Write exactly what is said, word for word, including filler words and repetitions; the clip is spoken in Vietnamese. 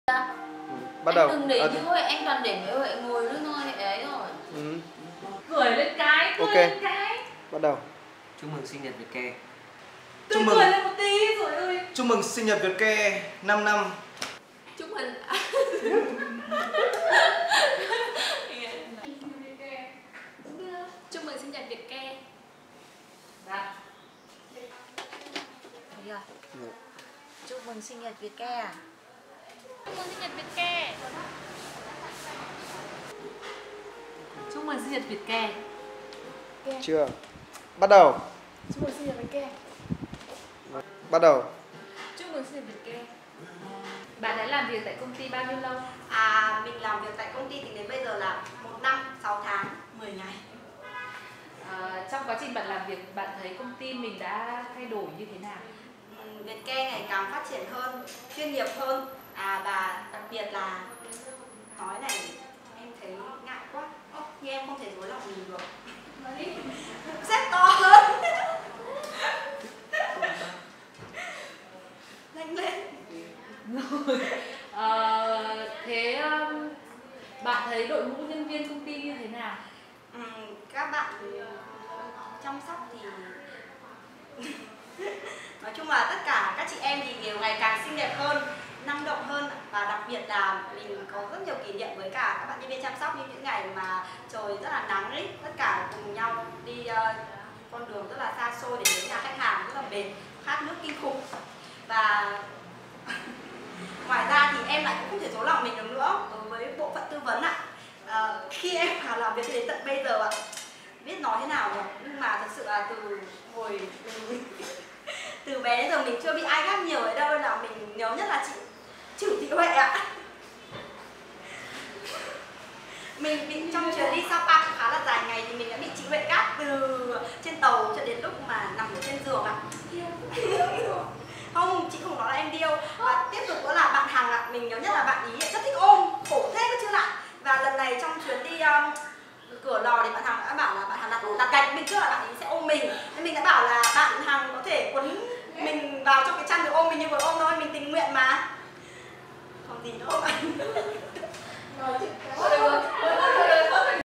Ừ, bắt anh đầu. đừng để À, như vậy, anh toàn để như vậy ngồi nước thôi ấy rồi. ừ. Cười lên cái, cười Ok. lên cái. Bắt đầu. Chúc mừng sinh nhật Việt Ke. Tôi cười lên một tí rồi ơi. Chúc mừng sinh nhật Việt Ke năm năm. Chúc mừng. Chúc mừng sinh nhật Việt Ke. Dạ. Rồi. Chúc mừng sinh nhật Việt Ke à? Chúc mừng sinh nhật Việt Ke. Chúc mừng sinh nhật Việt Ke. Chưa. Bắt đầu. Chúc mừng sinh nhật Việt Ke. Bắt đầu. Chúc mừng sinh nhật Việt Ke. Bạn đã làm việc tại công ty bao nhiêu lâu? À, mình làm việc tại công ty tính đến bây giờ là một năm, sáu tháng, mười ngày. À, trong quá trình bạn làm việc, bạn thấy công ty mình đã thay đổi như thế nào? Việt Ke ngày càng phát triển hơn, chuyên nghiệp hơn. À, và đặc biệt là nói này em thấy ngại quá. Ô, như em không thể dối lòng mình được. Sếp to hơn. Nhanh lên. À, thế um, bạn thấy đội ngũ nhân viên công ty như thế nào? Ừ, các bạn chăm sóc thì nói chung là tất cả các chị em thì đều ngày càng xinh đẹp hơn, năng động hơn, và đặc biệt là mình có rất nhiều kỷ niệm với cả các bạn nhân viên chăm sóc, như những ngày mà trời rất là nắng ấy, tất cả cùng nhau đi uh, con đường rất là xa xôi để đến nhà khách hàng, rất là mệt, khát nước kinh khủng. Và ngoài ra thì em lại cũng không thể giấu lòng mình được nữa đối với bộ phận tư vấn ạ. À, khi em vào làm việc đến tận bây giờ ạ, biết nói thế nào nhỉ? Nhưng mà thật sự là từ hồi từ, từ bé đến giờ mình chưa bị ai ghét nhiều ở đâu, là mình nhớ nhất là chị Chử Thị Huệ ạ. Mình bị trong chuyến đi Sapa khá là dài ngày thì mình đã bị chị Huệ gắt từ trên tàu cho đến lúc mà nằm ở trên giường ạ. Không, chị không nói là em điêu. Và tiếp tục đó là bạn Hằng ạ, mình nhớ nhất là bạn ý rất thích ôm, khổ thế cơ chứ lại. Và lần này trong chuyến đi um, cửa lò thì bạn Hằng đã bảo là bạn Hằng đặt đặt cạnh bên trước là bạn ấy sẽ ôm mình. Nên mình đã bảo là bạn Hằng có thể quấn mình vào trong cái chăn để ôm mình như vừa ôm thôi, mình tình nguyện mà. Còn gì nữa không ạ?